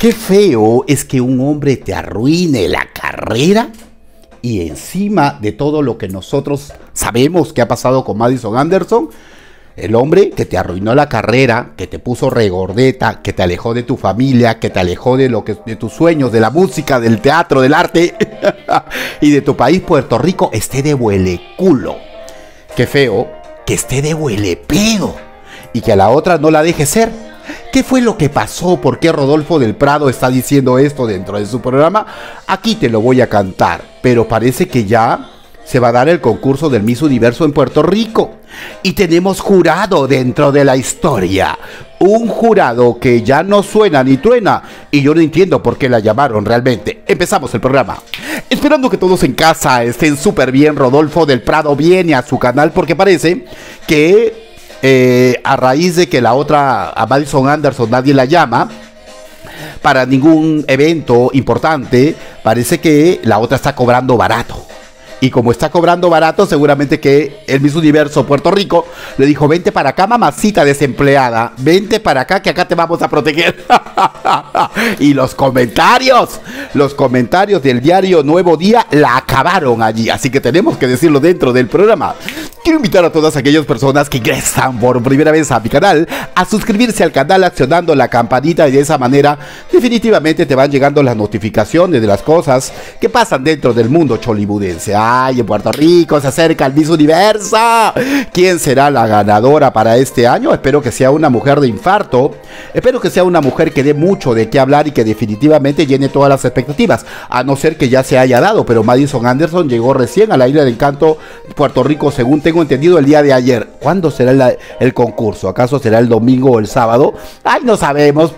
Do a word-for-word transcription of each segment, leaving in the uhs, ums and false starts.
Qué feo es que un hombre te arruine la carrera y encima de todo lo que nosotros sabemos que ha pasado con Madison Anderson, el hombre que te arruinó la carrera, que te puso regordeta, que te alejó de tu familia, que te alejó de, lo que, de tus sueños, de la música, del teatro, del arte y de tu país, Puerto Rico, esté de huele culo. Qué feo que esté de huele pedo y que a la otra no la deje ser. ¿Qué fue lo que pasó? ¿Por qué Rodolfo del Prado está diciendo esto dentro de su programa? Aquí te lo voy a cantar, pero parece que ya se va a dar el concurso del Miss Universo en Puerto Rico. Y tenemos jurado dentro de la historia. Un jurado que ya no suena ni truena. Y yo no entiendo por qué la llamaron realmente. Empezamos el programa. Esperando que todos en casa estén súper bien. Rodolfo del Prado viene a su canal porque parece que eh, a raíz de que la otra, a Madison Anderson, nadie la llama para ningún evento importante, parece que la otra está cobrando barato. Y como está cobrando barato, seguramente que el Miss Universo Puerto Rico le dijo: vente para acá, mamacita desempleada, vente para acá que acá te vamos a proteger. Y los comentarios, los comentarios del diario Nuevo Día la acabaron allí. Así que tenemos que decirlo dentro del programa. Quiero invitar a todas aquellas personas que ingresan por primera vez a mi canal a suscribirse al canal accionando la campanita, y de esa manera definitivamente te van llegando las notificaciones de las cosas que pasan dentro del mundo cholibudense. Ay, en Puerto Rico se acerca el Miss Universo. ¿Quién será la ganadora para este año? Espero que sea una mujer de infarto. Espero que sea una mujer que dé mucho de qué hablar y que definitivamente llene todas las expectativas. A no ser que ya se haya dado, pero Madison Anderson llegó recién a la Isla del Encanto, Puerto Rico, según tengo entendido, el día de ayer. ¿Cuándo será la, el concurso? ¿Acaso será el domingo o el sábado? Ay, no sabemos.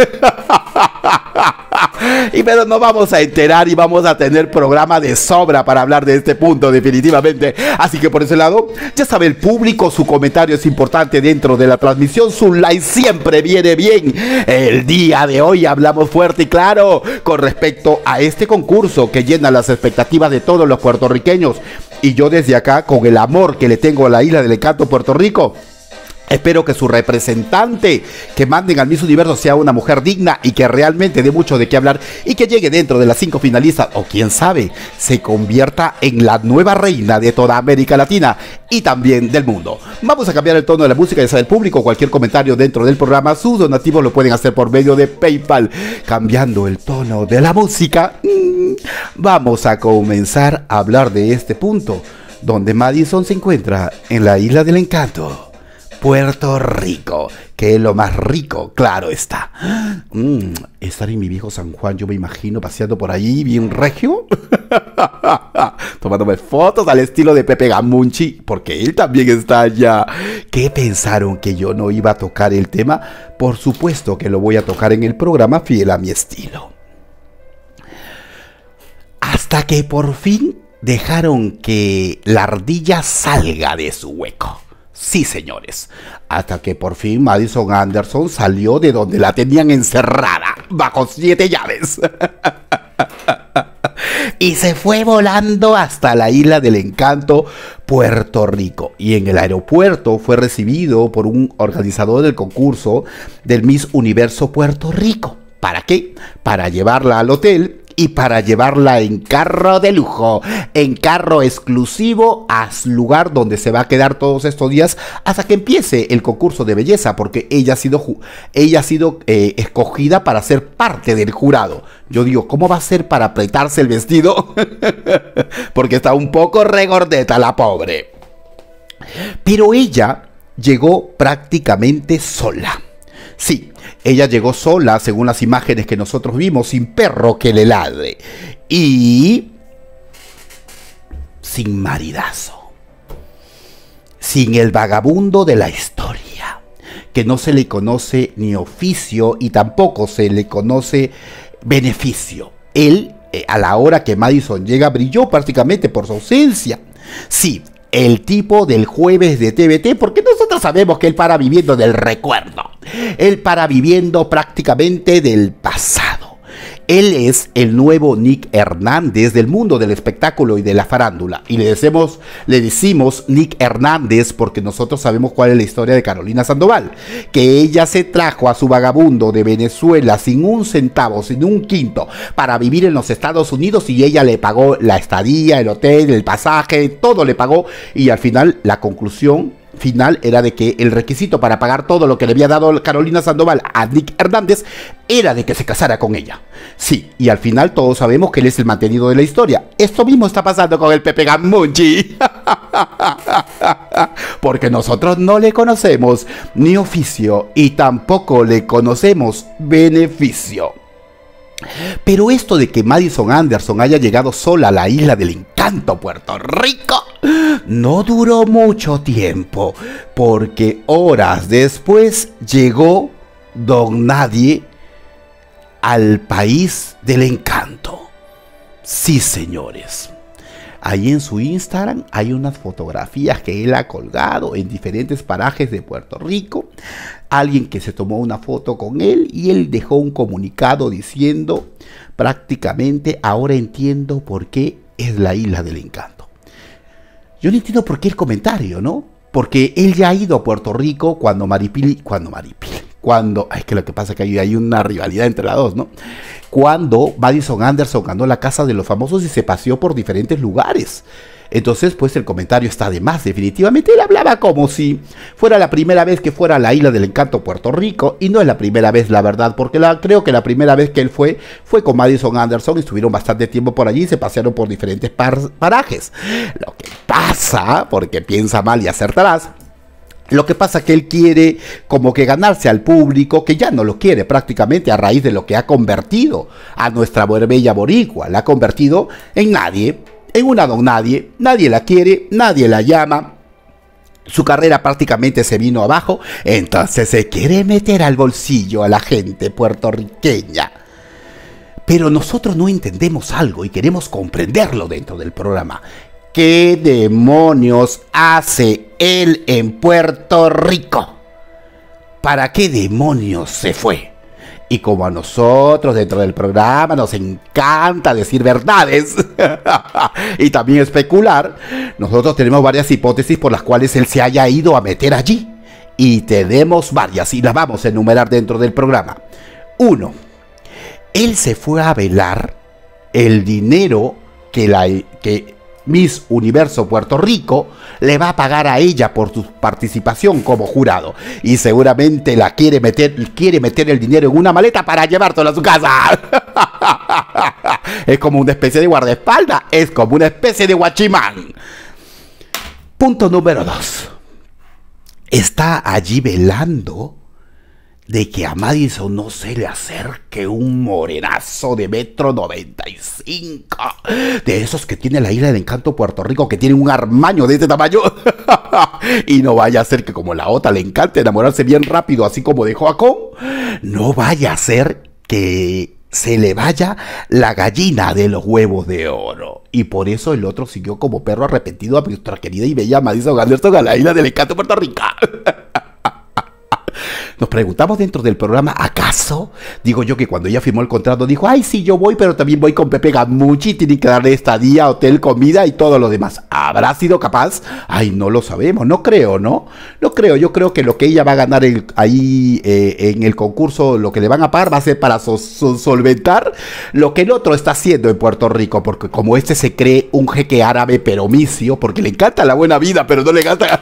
Y pero no vamos a enterar y vamos a tener programa de sobra para hablar de este punto definitivamente. Así que por ese lado, ya sabe el público, su comentario es importante dentro de la transmisión, su like siempre viene bien. El día de hoy hablamos fuerte y claro con respecto a este concurso que llena las expectativas de todos los puertorriqueños. Y yo desde acá, con el amor que le tengo a la Isla del Encanto, Puerto Rico, espero que su representante que manden al Miss Universo sea una mujer digna y que realmente dé mucho de qué hablar y que llegue dentro de las cinco finalistas, o quién sabe, se convierta en la nueva reina de toda América Latina y también del mundo. Vamos a cambiar el tono de la música, ya sea del público. Cualquier comentario dentro del programa, sus donativos lo pueden hacer por medio de PayPal. Cambiando el tono de la música, vamos a comenzar a hablar de este punto donde Madison se encuentra en la Isla del Encanto, Puerto Rico, que es lo más rico, claro está. Mm, estar en mi viejo San Juan, yo me imagino paseando por ahí, bien regio, tomándome fotos al estilo de Pepe Gamunchi, porque él también está allá. ¿Qué pensaron, que yo no iba a tocar el tema? Por supuesto que lo voy a tocar en el programa, fiel a mi estilo. Hasta que por fin dejaron que la ardilla salga de su hueco. Sí, señores, hasta que por fin Madison Anderson salió de donde la tenían encerrada, bajo siete llaves. Y se fue volando hasta la Isla del Encanto, Puerto Rico. Y en el aeropuerto fue recibido por un organizador del concurso del Miss Universo Puerto Rico. ¿Para qué? Para llevarla al hotel y para llevarla en carro de lujo, en carro exclusivo, al lugar donde se va a quedar todos estos días hasta que empiece el concurso de belleza, porque ella ha sido, ella ha sido eh, escogida para ser parte del jurado. Yo digo, ¿cómo va a ser para apretarse el vestido? Porque está un poco regordeta la pobre. Pero ella llegó prácticamente sola. Sí, ella llegó sola, según las imágenes que nosotros vimos, sin perro que le ladre y sin maridazo, sin el vagabundo de la historia, que no se le conoce ni oficio y tampoco se le conoce beneficio. Él, eh, a la hora que Madison llega, brilló prácticamente por su ausencia. Sí, el tipo del jueves de T V T, porque nosotros sabemos que él para viviendo del recuerdo, él para viviendo prácticamente del pasado. Él es el nuevo Nick Hernández del mundo del espectáculo y de la farándula. Y le decimos, le decimos Nick Hernández porque nosotros sabemos cuál es la historia de Carolina Sandoval. Que ella se trajo a su vagabundo de Venezuela sin un centavo, sin un quinto, para vivir en los Estados Unidos, y ella le pagó la estadía, el hotel, el pasaje, todo le pagó. Y al final, la conclusión final era de que el requisito para pagar todo lo que le había dado Carolina Sandoval a Nick Hernández era de que se casara con ella. Sí, y al final todos sabemos que él es el mantenido de la historia. Esto mismo está pasando con el Pepe Gamuchi. Porque nosotros no le conocemos ni oficio y tampoco le conocemos beneficio. Pero esto de que Madison Anderson haya llegado sola a la isla del encanto, Puerto Rico, no duró mucho tiempo, porque horas después llegó Don Nadie al país del encanto. Sí, señores. Ahí en su Instagram hay unas fotografías que él ha colgado en diferentes parajes de Puerto Rico. Alguien que se tomó una foto con él y él dejó un comunicado diciendo prácticamente: ahora entiendo por qué es la isla del encanto. Yo no entiendo por qué el comentario, ¿no? Porque él ya ha ido a Puerto Rico cuando Maripili, cuando Maripili, cuando, es que lo que pasa es que hay, hay una rivalidad entre las dos, ¿no? Cuando Madison Anderson ganó la Casa de los Famosos y se paseó por diferentes lugares. Entonces, pues el comentario está de más. Definitivamente él hablaba como si fuera la primera vez que fuera a la isla del encanto Puerto Rico, y no es la primera vez, la verdad, porque la, creo que la primera vez que él fue fue con Madison Anderson, y estuvieron bastante tiempo por allí y se pasearon por diferentes par parajes. Lo que pasa, porque piensa mal y acertarás, lo que pasa es que él quiere como que ganarse al público, que ya no lo quiere prácticamente a raíz de lo que ha convertido a nuestra bella boricua. La ha convertido en nadie, en una don nadie. Nadie la quiere, nadie la llama. Su carrera prácticamente se vino abajo. Entonces se quiere meter al bolsillo a la gente puertorriqueña. Pero nosotros no entendemos algo y queremos comprenderlo dentro del programa. ¿Qué demonios hace él en Puerto Rico? ¿Para qué demonios se fue? Y como a nosotros dentro del programa nos encanta decir verdades y también especular, nosotros tenemos varias hipótesis por las cuales él se haya ido a meter allí. Y tenemos varias y las vamos a enumerar dentro del programa. Uno, él se fue a velar el dinero que la... que Miss Universo Puerto Rico le va a pagar a ella por su participación como jurado, y seguramente la quiere meter, quiere meter el dinero en una maleta para llevárselo a su casa. Es como una especie de guardaespaldas, es como una especie de guachimán. Punto número dos. Está allí velando de que a Madison no se le acerque un morenazo de metro noventa y cinco, de esos que tiene la isla del encanto Puerto Rico, que tiene un armaño de este tamaño. Y no vaya a ser que como la otra le encante enamorarse bien rápido, así como de Joacón, no vaya a ser que se le vaya la gallina de los huevos de oro. Y por eso el otro siguió como perro arrepentido a nuestra querida y bella Madison Anderson a la isla del encanto Puerto Rico. Nos preguntamos dentro del programa, ¿acaso? Digo yo que cuando ella firmó el contrato dijo: ay, sí, yo voy, pero también voy con Pepe Gamuchi, tienen que darle estadía, hotel, comida y todo lo demás. ¿Habrá sido capaz? Ay, no lo sabemos, no creo, ¿no? No creo, yo creo que lo que ella va a ganar el, ahí eh, en el concurso, lo que le van a pagar va a ser para so so solventar lo que el otro está haciendo en Puerto Rico, porque como este se cree un jeque árabe peromicio, porque le encanta la buena vida, pero no le encanta...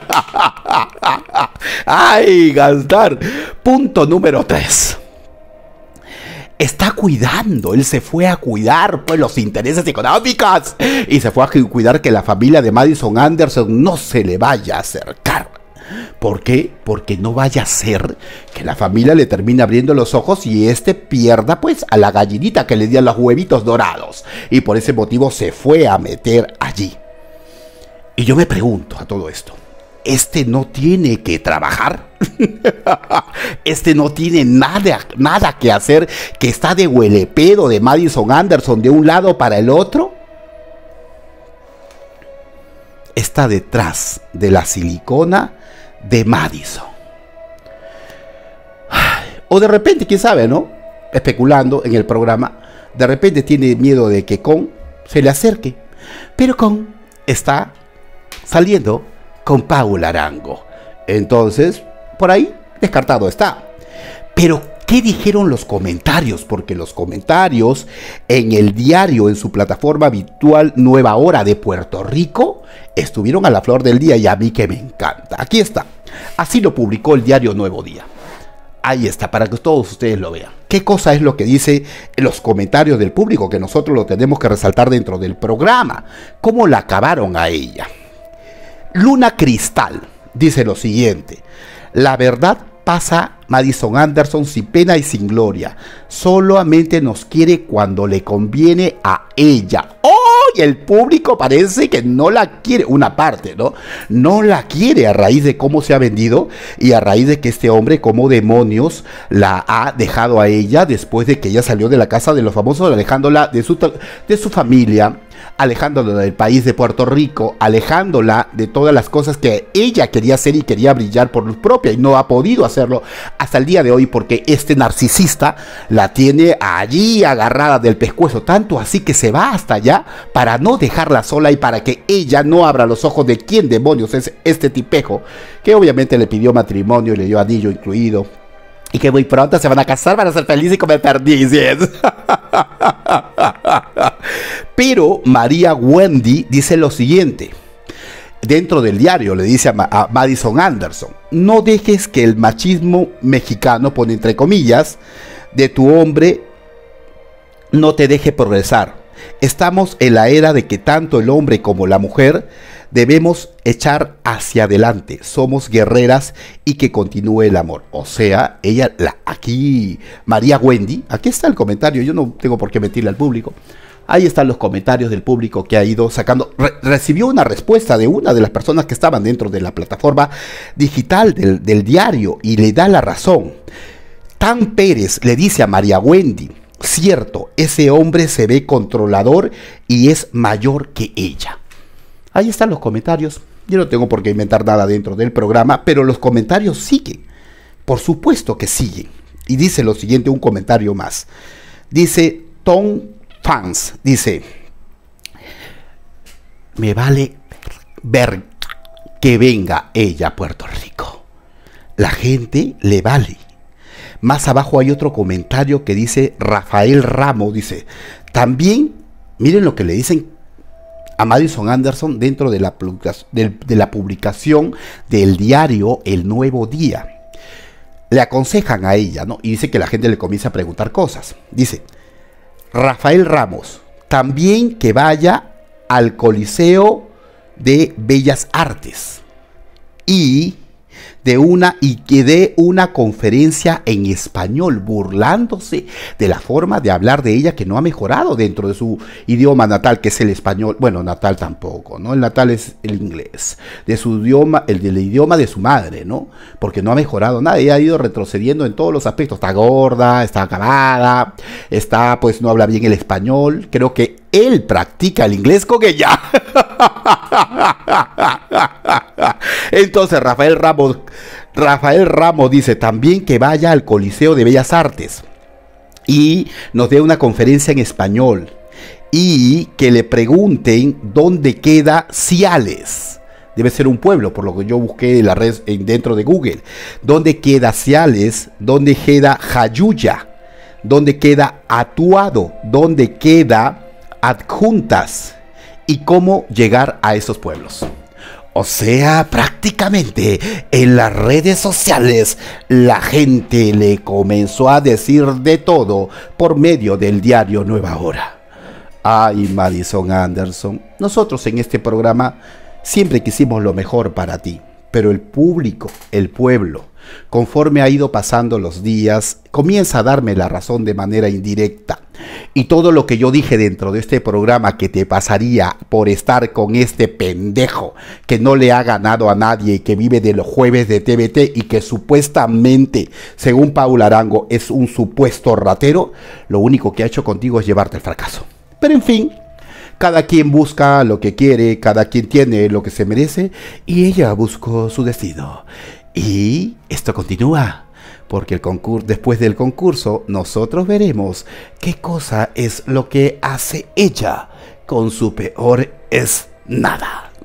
¡Ay, gastar! Punto número tres. Está cuidando, él se fue a cuidar pues los intereses económicos y se fue a cuidar que la familia de Madison Anderson no se le vaya a acercar. ¿Por qué? Porque no vaya a ser que la familia le termine abriendo los ojos y este pierda pues a la gallinita que le dio los huevitos dorados, y por ese motivo se fue a meter allí. Y yo me pregunto a todo esto, ¿este no tiene que trabajar? Este no tiene nada, nada que hacer, que está de huelepedo de Madison Anderson de un lado para el otro. Está detrás de la silicona de Madison. O de repente, quién sabe, ¿no? Especulando en el programa, de repente tiene miedo de que Con se le acerque, pero Con está saliendo con Paula Arango. Entonces, por ahí, descartado está. Pero, ¿qué dijeron los comentarios? Porque los comentarios en el diario, en su plataforma habitual Nueva Hora de Puerto Rico, estuvieron a la flor del día y a mí que me encanta. Aquí está. Así lo publicó el diario Nuevo Día. Ahí está, para que todos ustedes lo vean. ¿Qué cosa es lo que dice en los comentarios del público? Que nosotros lo tenemos que resaltar dentro del programa. ¿Cómo la acabaron a ella? Luna Cristal dice lo siguiente: la verdad pasa Madison Anderson sin pena y sin gloria. Solamente nos quiere cuando le conviene a ella. ¡Oh! Y el público parece que no la quiere. Una parte, ¿no? No la quiere a raíz de cómo se ha vendido y a raíz de que este hombre, como demonios, la ha dejado a ella después de que ella salió de la casa de los famosos, alejándola de su, de su familia, alejándola del país de Puerto Rico, alejándola de todas las cosas que ella quería hacer y quería brillar por luz propia, y no ha podido hacerlo hasta el día de hoy porque este narcisista la tiene allí agarrada del pescuezo, tanto así que se va hasta allá para no dejarla sola y para que ella no abra los ojos de quién demonios es este tipejo, que obviamente le pidió matrimonio y le dio anillo incluido, y que muy pronto se van a casar, van a ser felices y comer perdices. Pero María Wendy dice lo siguiente, dentro del diario le dice a, Ma a Madison Anderson: no dejes que el machismo mexicano, pone entre comillas, de tu hombre no te deje progresar. Estamos en la era de que tanto el hombre como la mujer debemos echar hacia adelante. Somos guerreras y que continúe el amor. O sea, ella, la, aquí, María Wendy, aquí está el comentario, yo no tengo por qué mentirle al público. Ahí están los comentarios del público que ha ido sacando. Re recibió una respuesta de una de las personas que estaban dentro de la plataforma digital del, del diario y le da la razón. Tan Pérez le dice a María Wendy: cierto, ese hombre se ve controlador y es mayor que ella. Ahí están los comentarios. Yo no tengo por qué inventar nada dentro del programa, pero los comentarios siguen. Por supuesto que siguen. Y dice lo siguiente, un comentario más. Dice Tom Fans, dice: me vale ver que venga ella a Puerto Rico. La gente le vale. Más abajo hay otro comentario que dice Rafael Ramos, dice: también, miren lo que le dicen a Madison Anderson dentro de la, de, de la publicación del diario El Nuevo Día. Le aconsejan a ella, ¿no? Y dice que la gente le comienza a preguntar cosas. Dice Rafael Ramos: también que vaya al Coliseo de Bellas Artes y de una y que dé una conferencia en español, burlándose de la forma de hablar de ella que no ha mejorado dentro de su idioma natal, que es el español. Bueno, natal tampoco, ¿no? El natal es el inglés, de su idioma, el del idioma de su madre, ¿no? Porque no ha mejorado nada, ella ha ido retrocediendo en todos los aspectos. Está gorda, está acabada, está, pues no habla bien el español. Creo que él practica el inglés con ella. Entonces Rafael Ramos, Rafael Ramos dice también que vaya al Coliseo de Bellas Artes y nos dé una conferencia en español y que le pregunten dónde queda Ciales. Debe ser un pueblo, por lo que yo busqué en la red dentro de Google. ¿Dónde queda Ciales? ¿Dónde queda Jayuya? ¿Dónde queda Atuado? ¿Dónde queda Adjuntas? ¿Y cómo llegar a esos pueblos? O sea, prácticamente en las redes sociales la gente le comenzó a decir de todo por medio del diario Nueva Hora. Ay, Madison Anderson, nosotros en este programa siempre quisimos lo mejor para ti, pero el público, el pueblo, conforme ha ido pasando los días, comienza a darme la razón de manera indirecta. Y todo lo que yo dije dentro de este programa que te pasaría por estar con este pendejo que no le ha ganado a nadie y que vive de los jueves de T V T y que supuestamente, según Paula Arango, es un supuesto ratero, lo único que ha hecho contigo es llevarte al fracaso. Pero en fin, cada quien busca lo que quiere, cada quien tiene lo que se merece y ella buscó su destino. Y esto continúa. porque el concurso, después del concurso nosotros veremos qué cosa es lo que hace ella con su peor es nada.